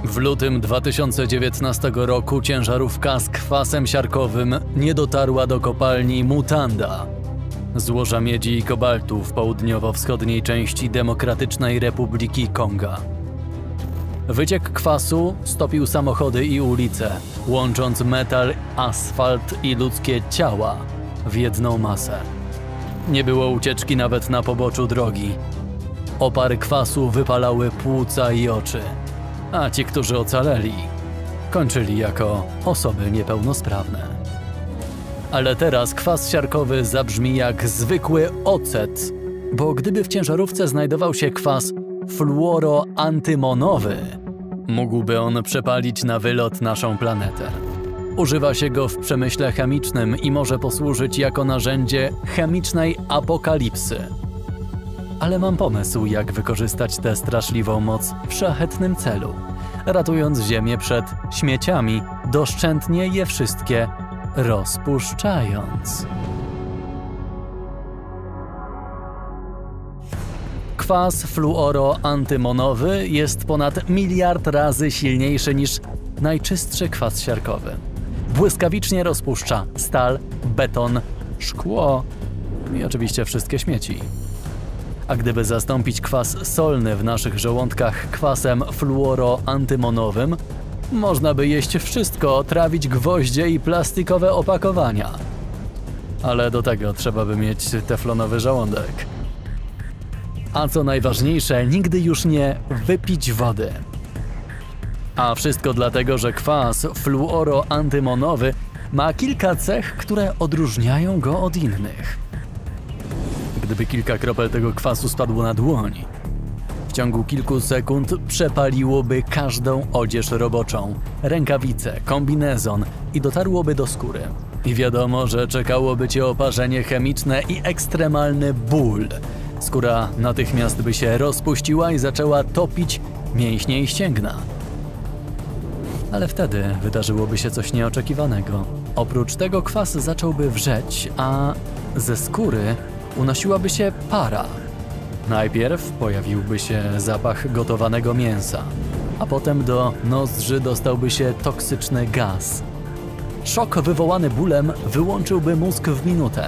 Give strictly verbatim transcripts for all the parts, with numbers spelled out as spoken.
W lutym dwa tysiące dziewiętnastego roku ciężarówka z kwasem siarkowym nie dotarła do kopalni Mutanda, złoża miedzi i kobaltu w południowo-wschodniej części Demokratycznej Republiki Konga. Wyciek kwasu stopił samochody i ulice, łącząc metal, asfalt i ludzkie ciała w jedną masę. Nie było ucieczki nawet na poboczu drogi. Opary kwasu wypalały płuca i oczy, a ci, którzy ocaleli, kończyli jako osoby niepełnosprawne. Ale teraz kwas siarkowy zabrzmi jak zwykły ocet, bo gdyby w ciężarówce znajdował się kwas fluoroantymonowy, mógłby on przepalić na wylot naszą planetę. Używa się go w przemyśle chemicznym i może posłużyć jako narzędzie chemicznej apokalipsy. Ale mam pomysł, jak wykorzystać tę straszliwą moc w szlachetnym celu, ratując Ziemię przed śmieciami, doszczętnie je wszystkie rozpuszczając. Kwas fluoroantymonowy jest ponad miliard razy silniejszy niż najczystszy kwas siarkowy. Błyskawicznie rozpuszcza stal, beton, szkło i oczywiście wszystkie śmieci. A gdyby zastąpić kwas solny w naszych żołądkach kwasem fluoroantymonowym, można by jeść wszystko, trawić gwoździe i plastikowe opakowania. Ale do tego trzeba by mieć teflonowy żołądek. A co najważniejsze, nigdy już nie wypić wody. A wszystko dlatego, że kwas fluoroantymonowy ma kilka cech, które odróżniają go od innych. Gdyby kilka kropel tego kwasu spadło na dłoń, w ciągu kilku sekund przepaliłoby każdą odzież roboczą, rękawice, kombinezon i dotarłoby do skóry. I wiadomo, że czekałoby cię oparzenie chemiczne i ekstremalny ból. Skóra natychmiast by się rozpuściła i zaczęła topić mięśnie i ścięgna. Ale wtedy wydarzyłoby się coś nieoczekiwanego. Oprócz tego kwas zacząłby wrzeć, a ze skóry unosiłaby się para. Najpierw pojawiłby się zapach gotowanego mięsa, a potem do nozdrzy dostałby się toksyczny gaz. Szok wywołany bólem wyłączyłby mózg w minutę.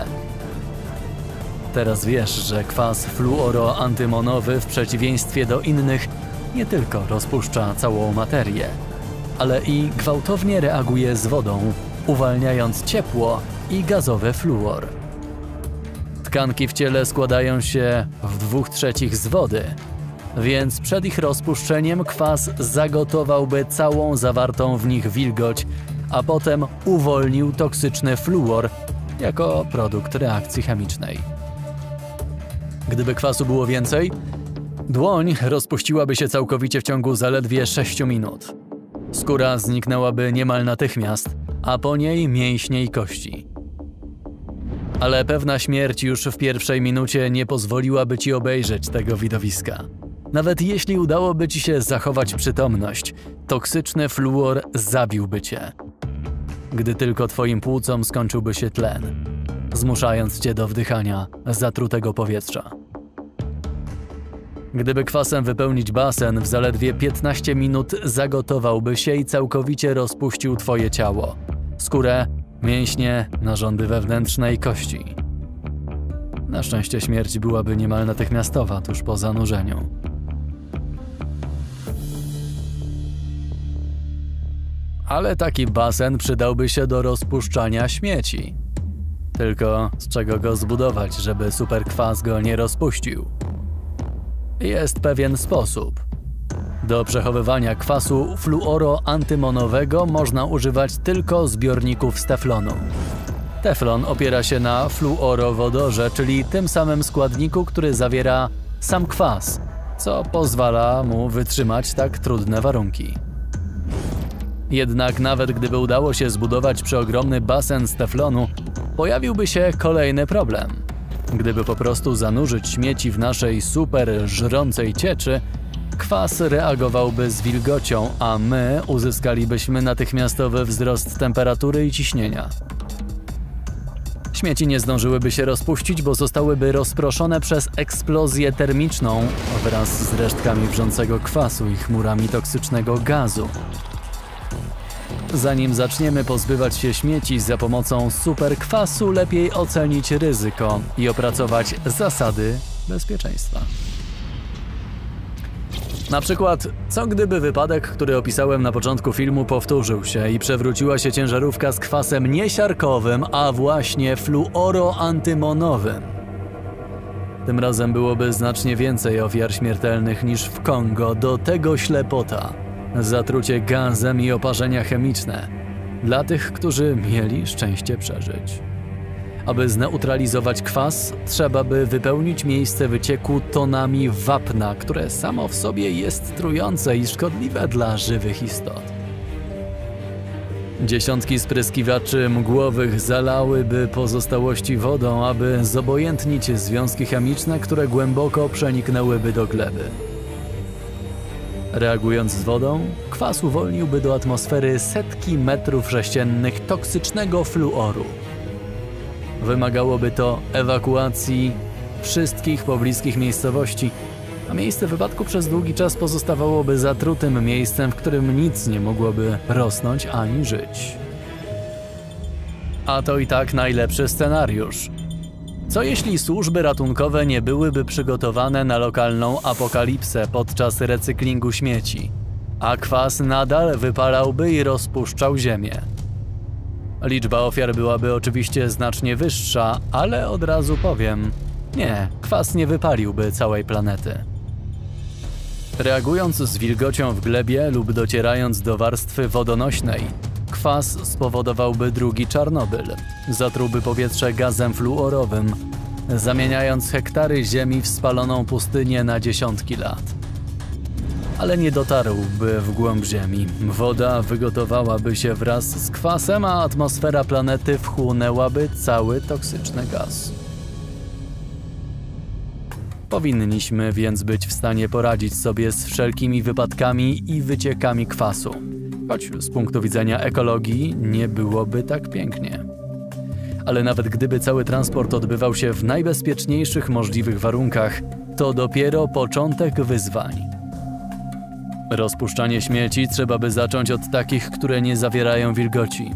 Teraz wiesz, że kwas fluoroantymonowy w przeciwieństwie do innych nie tylko rozpuszcza całą materię, ale i gwałtownie reaguje z wodą, uwalniając ciepło i gazowy fluor. Tkanki w ciele składają się w dwóch trzecich z wody, więc przed ich rozpuszczeniem kwas zagotowałby całą zawartą w nich wilgoć, a potem uwolnił toksyczny fluor jako produkt reakcji chemicznej. Gdyby kwasu było więcej, dłoń rozpuściłaby się całkowicie w ciągu zaledwie sześciu minut. Skóra zniknęłaby niemal natychmiast, a po niej mięśnie i kości. Ale pewna śmierć już w pierwszej minucie nie pozwoliłaby ci obejrzeć tego widowiska. Nawet jeśli udałoby ci się zachować przytomność, toksyczny fluor zabiłby cię, gdy tylko twoim płucom skończyłby się tlen, zmuszając cię do wdychania zatrutego powietrza. Gdyby kwasem wypełnić basen, w zaledwie piętnaście minut zagotowałby się i całkowicie rozpuścił twoje ciało, skórę, mięśnie, narządy wewnętrzne i kości. Na szczęście śmierć byłaby niemal natychmiastowa tuż po zanurzeniu. Ale taki basen przydałby się do rozpuszczania śmieci. Tylko z czego go zbudować, żeby superkwas go nie rozpuścił? Jest pewien sposób. Do przechowywania kwasu fluoroantymonowego można używać tylko zbiorników z teflonu. Teflon opiera się na fluorowodorze, czyli tym samym składniku, który zawiera sam kwas, co pozwala mu wytrzymać tak trudne warunki. Jednak nawet gdyby udało się zbudować przeogromny basen z teflonu, pojawiłby się kolejny problem. Gdyby po prostu zanurzyć śmieci w naszej super żrącej cieczy, kwas reagowałby z wilgocią, a my uzyskalibyśmy natychmiastowy wzrost temperatury i ciśnienia. Śmieci nie zdążyłyby się rozpuścić, bo zostałyby rozproszone przez eksplozję termiczną wraz z resztkami wrzącego kwasu i chmurami toksycznego gazu. Zanim zaczniemy pozbywać się śmieci za pomocą superkwasu, lepiej ocenić ryzyko i opracować zasady bezpieczeństwa. Na przykład, co gdyby wypadek, który opisałem na początku filmu, powtórzył się i przewróciła się ciężarówka z kwasem nie siarkowym, a właśnie fluoroantymonowym. Tym razem byłoby znacznie więcej ofiar śmiertelnych niż w Kongo, do tego ślepota, zatrucie gazem i oparzenia chemiczne dla tych, którzy mieli szczęście przeżyć. Aby zneutralizować kwas, trzeba by wypełnić miejsce wycieku tonami wapna, które samo w sobie jest trujące i szkodliwe dla żywych istot. Dziesiątki spryskiwaczy mgłowych zalałyby pozostałości wodą, aby zobojętnić związki chemiczne, które głęboko przeniknęłyby do gleby. Reagując z wodą, kwas uwolniłby do atmosfery setki metrów sześciennych toksycznego fluoru. Wymagałoby to ewakuacji wszystkich pobliskich miejscowości, a miejsce wypadku przez długi czas pozostawałoby zatrutym miejscem, w którym nic nie mogłoby rosnąć ani żyć. A to i tak najlepszy scenariusz. Co jeśli służby ratunkowe nie byłyby przygotowane na lokalną apokalipsę podczas recyklingu śmieci, a kwas nadal wypalałby i rozpuszczał ziemię? Liczba ofiar byłaby oczywiście znacznie wyższa, ale od razu powiem, nie, kwas nie wypaliłby całej planety. Reagując z wilgocią w glebie lub docierając do warstwy wodonośnej, kwas spowodowałby drugi Czarnobyl, zatrułby powietrze gazem fluorowym, zamieniając hektary ziemi w spaloną pustynię na dziesiątki lat. Ale nie dotarłby w głąb ziemi. Woda wygotowałaby się wraz z kwasem, a atmosfera planety wchłonęłaby cały toksyczny gaz. Powinniśmy więc być w stanie poradzić sobie z wszelkimi wypadkami i wyciekami kwasu, choć z punktu widzenia ekologii nie byłoby tak pięknie. Ale nawet gdyby cały transport odbywał się w najbezpieczniejszych możliwych warunkach, to dopiero początek wyzwań. Rozpuszczanie śmieci trzeba by zacząć od takich, które nie zawierają wilgoci.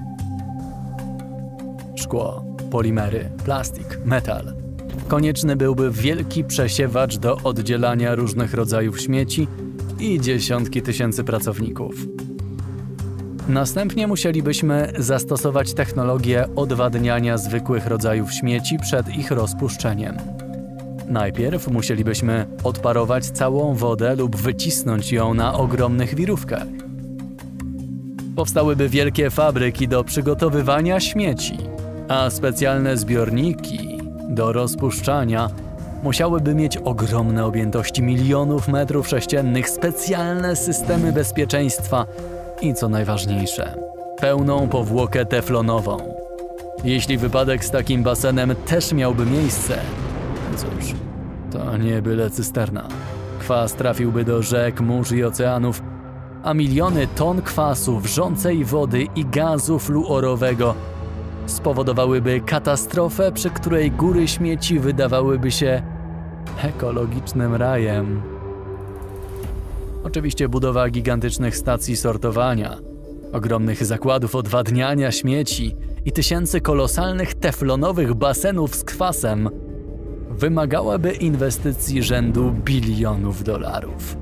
Szkło, polimery, plastik, metal. Konieczny byłby wielki przesiewacz do oddzielania różnych rodzajów śmieci i dziesiątki tysięcy pracowników. Następnie musielibyśmy zastosować technologię odwadniania zwykłych rodzajów śmieci przed ich rozpuszczeniem. Najpierw musielibyśmy odparować całą wodę lub wycisnąć ją na ogromnych wirówkach. Powstałyby wielkie fabryki do przygotowywania śmieci, a specjalne zbiorniki do rozpuszczania musiałyby mieć ogromne objętości milionów metrów sześciennych, specjalne systemy bezpieczeństwa i co najważniejsze, pełną powłokę teflonową. Jeśli wypadek z takim basenem też miałby miejsce, cóż, to nie byle cysterna. Kwas trafiłby do rzek, mórz i oceanów, a miliony ton kwasu, wrzącej wody i gazu fluorowego spowodowałyby katastrofę, przy której góry śmieci wydawałyby się ekologicznym rajem. Oczywiście budowa gigantycznych stacji sortowania, ogromnych zakładów odwadniania śmieci i tysięcy kolosalnych teflonowych basenów z kwasem wymagałaby inwestycji rzędu bilionów dolarów.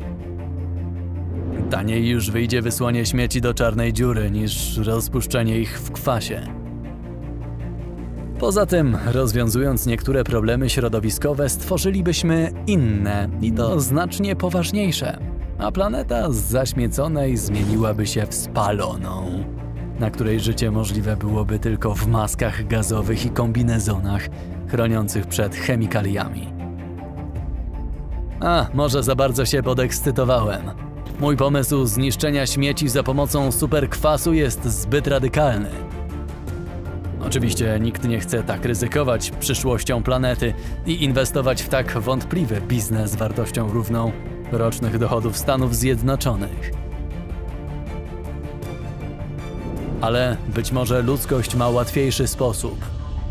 Taniej już wyjdzie wysłanie śmieci do czarnej dziury niż rozpuszczenie ich w kwasie. Poza tym, rozwiązując niektóre problemy środowiskowe, stworzylibyśmy inne i to znacznie poważniejsze, a planeta z zaśmieconej zmieniłaby się w spaloną, na której życie możliwe byłoby tylko w maskach gazowych i kombinezonach chroniących przed chemikaliami. A, może za bardzo się podekscytowałem. Mój pomysł zniszczenia śmieci za pomocą superkwasu jest zbyt radykalny. Oczywiście nikt nie chce tak ryzykować przyszłością planety i inwestować w tak wątpliwy biznes wartością równą rocznych dochodów Stanów Zjednoczonych. Ale być może ludzkość ma łatwiejszy sposób.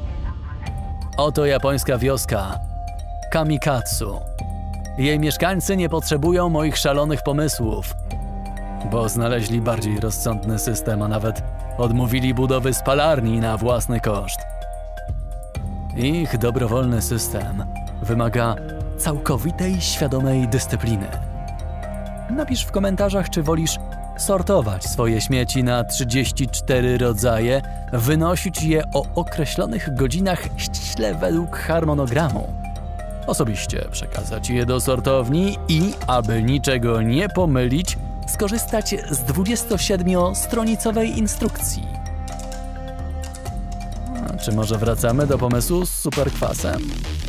Oto japońska wioska Kamikatsu. Jej mieszkańcy nie potrzebują moich szalonych pomysłów, bo znaleźli bardziej rozsądny system, a nawet odmówili budowy spalarni na własny koszt. Ich dobrowolny system wymaga całkowitej, świadomej dyscypliny. Napisz w komentarzach, czy wolisz sortować swoje śmieci na trzydzieści cztery rodzaje, wynosić je o określonych godzinach ściśle według harmonogramu, osobiście przekazać je do sortowni i, aby niczego nie pomylić, skorzystać z dwudziestosiedmiostronicowej instrukcji. A czy może wracamy do pomysłu z superkwasem?